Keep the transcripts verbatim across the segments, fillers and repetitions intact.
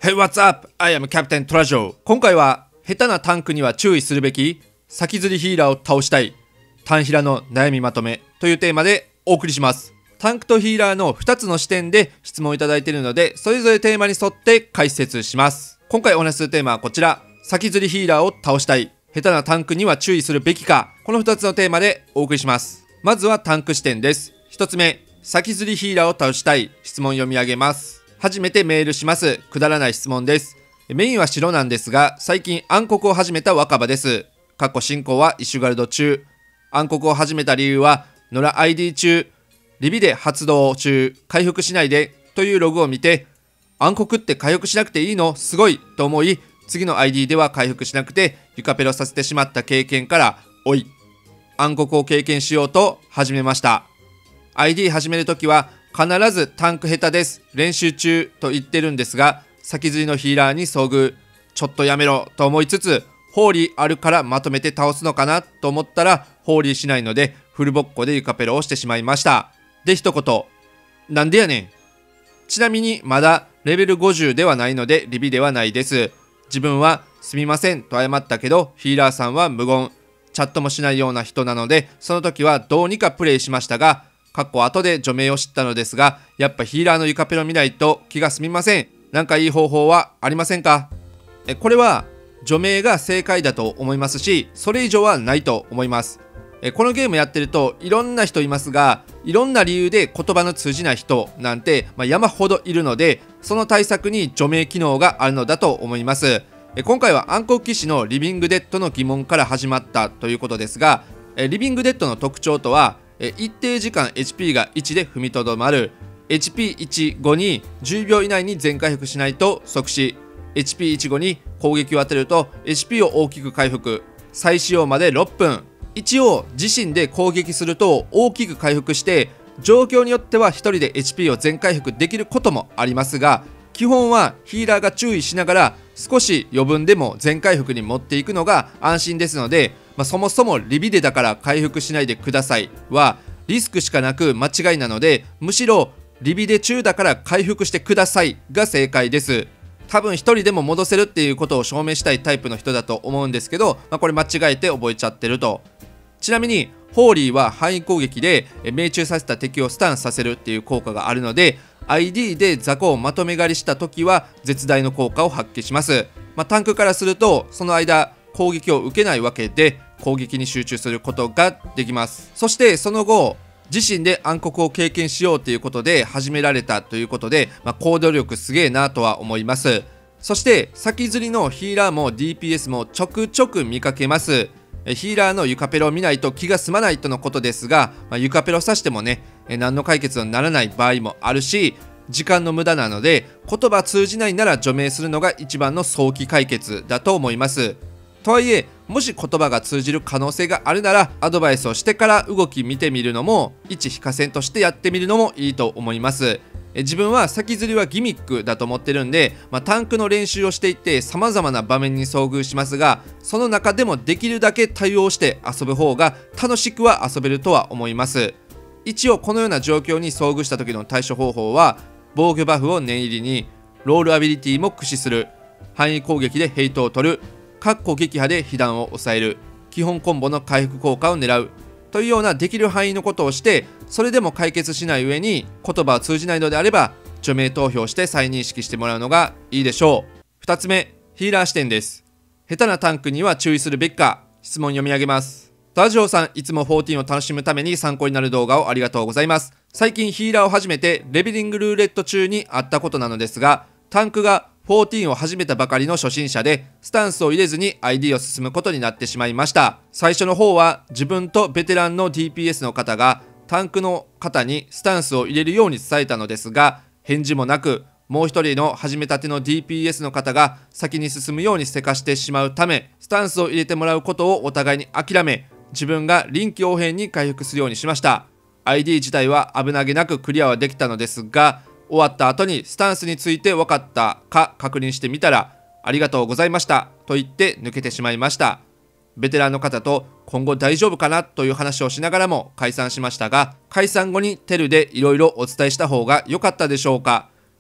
Hey, what's up? I am Captain Treasure. 今回は下手なタンクには注意するべき先釣りヒーラーを倒したいタンヒラの悩みまとめというテーマでお送りします。タンクとヒーラーのふたつの視点で質問いただいているので、それぞれテーマに沿って解説します。今回お話しするテーマはこちら。先釣りヒーラーを倒したい下手なタンクには注意するべきか。このふたつのテーマでお送りします。まずはタンク視点です。ひとつめ、先釣りヒーラーを倒したい質問読み上げます。初めてメールします。くだらない質問です。メインは白なんですが、最近暗黒を始めた若葉です。過去進行はイシュガルド中。暗黒を始めた理由は、野良 アイディー 中、リビで発動中、回復しないでというログを見て、暗黒って回復しなくていいのすごいと思い、次の アイディー では回復しなくてユカペロさせてしまった経験から、おい、暗黒を経験しようと始めました。アイディー 始めるときは、必ずタンク下手です、練習中と言ってるんですが、先釣りのヒーラーに遭遇。ちょっとやめろと思いつつ、ホーリーあるからまとめて倒すのかなと思ったら、ホーリーしないのでフルボッコでユカペロをしてしまいました。で一言、なんでやねん。ちなみにまだレベルごじゅうではないのでリビではないです。自分はすみませんと謝ったけど、ヒーラーさんは無言、チャットもしないような人なので、その時はどうにかプレイしましたが、過去後で除名を知ったのですが、やっぱヒーラーのユカペロ見ないと気が済みません。なんかいい方法はありませんか？えこれは除名が正解だと思いますし、それ以上はないと思います。えこのゲームやってるといろんな人いますが、いろんな理由で言葉の通じない人なんて、まあ、山ほどいるので、その対策に除名機能があるのだと思います。え今回は暗黒騎士のリビングデッドの疑問から始まったということですが、えリビングデッドの特徴とは、え一定時間 エイチピー がいちで踏みとどまる、 エイチピーいち 後にじゅうびょう以内に全回復しないと即死、 エイチピーいち 後に攻撃を当てると エイチピー を大きく回復、再使用までろっぷん、一応自身で攻撃すると大きく回復して、状況によってはひとりで エイチピー を全回復できることもありますが、基本はヒーラーが注意しながら少し余分でも全回復に持っていくのが安心ですので、まあ、そもそもリビデだから回復しないでくださいはリスクしかなく間違いなので、むしろリビデ中だから回復してくださいが正解です。多分一人でも戻せるっていうことを証明したいタイプの人だと思うんですけど、まあ、これ間違えて覚えちゃってると。ちなみにホーリーは範囲攻撃で命中させた敵をスタンさせるっていう効果があるので、 アイディー で雑魚をまとめ狩りした時は絶大の効果を発揮します。まあ、タンクからするとその間攻撃を受けないわけで、攻撃に集中することができます。そしてその後自身で暗黒を経験しようということで始められたということで、まあ、行動力すげえなとは思います。そして先釣りのヒーラーも ディーピーエス もちょくちょく見かけます。ヒーラーのユカペロを見ないと気が済まないとのことですが、まあ、ユカペロさしてもね、何の解決にならない場合もあるし、時間の無駄なので、言葉通じないなら除名するのが一番の早期解決だと思います。とはいえ、もし言葉が通じる可能性があるなら、アドバイスをしてから動き見てみるのも、一非化線としてやってみるのもいいと思います。え自分は先釣りはギミックだと思ってるんで、まあ、タンクの練習をしていって様々な場面に遭遇しますが、その中でもできるだけ対応して遊ぶ方が楽しくは遊べるとは思います。一応このような状況に遭遇した時の対処方法は、防御バフを念入りに、ロールアビリティも駆使する、範囲攻撃でヘイトを取る、かっこ撃破で被弾を抑える、基本コンボの回復効果を狙うというようなできる範囲のことをして、それでも解決しない上に言葉は通じないのであれば除名投票して再認識してもらうのがいいでしょう。ふたつめ、ヒーラー視点です。下手なタンクには注意するべきか。質問読み上げます。ダジョーさん、いつもじゅうよんを楽しむために参考になる動画をありがとうございます。最近ヒーラーを始めてレベリングルーレット中にあったことなのですが、タンクがじゅうよんを始めたばかりの初心者でスタンスを入れずに アイディー を進むことになってしまいました。最初の方は自分とベテランの ディーピーエス の方がタンクの方にスタンスを入れるように伝えたのですが、返事もなく、もう一人の始めたての ディーピーエス の方が先に進むようにせかしてしまうため、スタンスを入れてもらうことをお互いに諦め、自分が臨機応変に回復するようにしました。 アイディー 自体は危なげなくクリアはできたのですが、終わった後にスタンスについて分かったか確認してみたら、ありがとうございましたと言って抜けてしまいました。ベテランの方と今後大丈夫かなという話をしながらも解散しましたが、解散後にテルでいろいろお伝えした方が良かったでしょうか。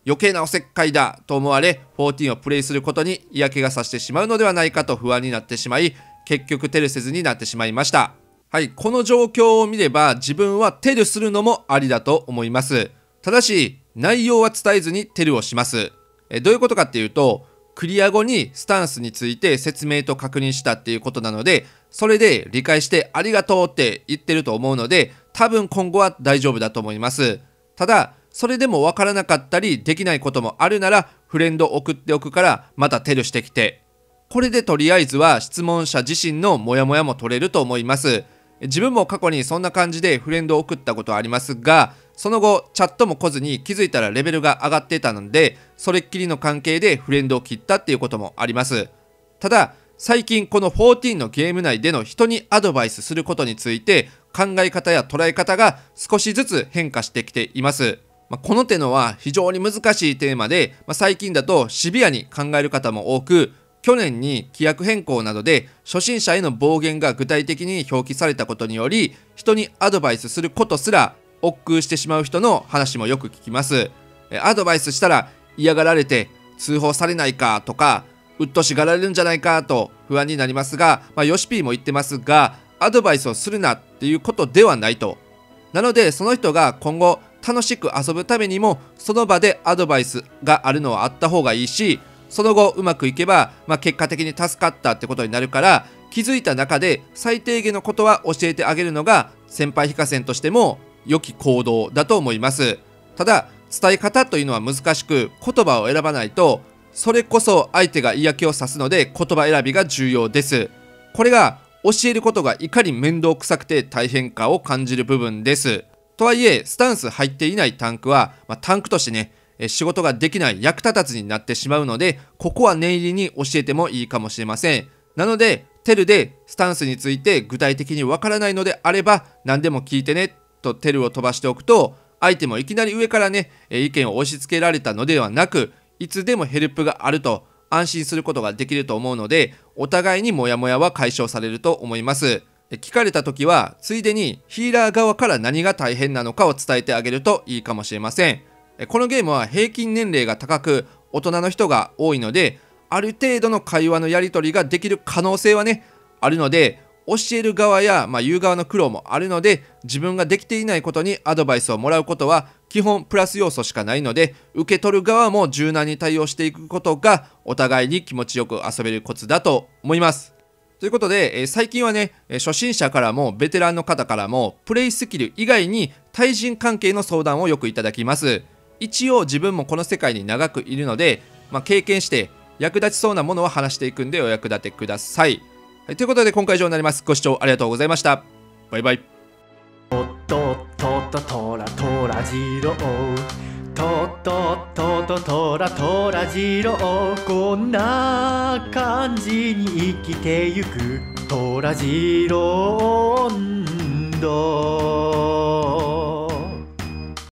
余計なおせっかいだと思われ、じゅうよんをプレイすることに嫌気がさしてしまうのではないかと不安になってしまい、結局テルせずになってしまいました。はい、この状況を見れば自分はテルするのもありだと思います。ただし内容は伝えずにテルをします。えどういうことかっていうと、クリア後にスタンスについて説明と確認したっていうことなので、それで理解してありがとうって言ってると思うので、多分今後は大丈夫だと思います。ただそれでもわからなかったりできないこともあるなら、フレンド送っておくからまたテルしてきて、これでとりあえずは質問者自身のモヤモヤも取れると思います。自分も過去にそんな感じでフレンドを送ったことはありますが、その後チャットも来ずに気づいたらレベルが上がってたので、それっきりの関係でフレンドを切ったっていうこともあります。ただ最近このじゅうよんのゲーム内での人にアドバイスすることについて考え方や捉え方が少しずつ変化してきています。まあ、この手のは非常に難しいテーマで、まあ、最近だとシビアに考える方も多く、去年に規約変更などで初心者への暴言が具体的に表記されたことにより、人にアドバイスすることすら億劫してしまう人の話もよく聞きます。アドバイスしたら嫌がられて通報されないかとか、うっとしがられるんじゃないかと不安になりますが、まあ、ヨシピーも言ってますが、アドバイスをするなっていうことではないと。なのでその人が今後楽しく遊ぶためにも、その場でアドバイスがあるのはあった方がいいし、その後うまくいけば、まあ、結果的に助かったってことになるから、気づいた中で最低限のことは教えてあげるのが先輩非課線としても良き行動だと思います。ただ伝え方というのは難しく、言葉を選ばないとそれこそ相手が嫌気をさすので、言葉選びが重要です。これが教えることがいかに面倒くさくて大変かを感じる部分です。とはいえスタンス入っていないタンクは、まあ、タンクとしてね仕事ができない、役立たずになってしまうので、ここは念入りに教えてもいいかもしれません。なのでテルでスタンスについて具体的にわからないのであれば、何でも聞いてねとテルを飛ばしておくと、相手もいきなり上からね意見を押し付けられたのではなく、いつでもヘルプがあると安心することができると思うので、お互いにモヤモヤは解消されると思います。聞かれた時はついでにヒーラー側から何が大変なのかを伝えてあげるといいかもしれません。このゲームは平均年齢が高く大人の人が多いので、ある程度の会話のやり取りができる可能性はねあるので、教える側や、まあ、言う側の苦労もあるので、自分ができていないことにアドバイスをもらうことは基本プラス要素しかないので、受け取る側も柔軟に対応していくことがお互いに気持ちよく遊べるコツだと思います。ということで、えー、最近はね初心者からもベテランの方からもプレイスキル以外に対人関係の相談をよくいただきます。一応自分もこの世界に長くいるので、まあ、経験して役立ちそうなものは話していくんでお役立てください。はい、ということで今回以上になります。ご視聴ありがとうございました。バイバイ。 とっととととらとらじろう、とっととととらとらじろう、こんな感じに生きてゆくとらじろう、んど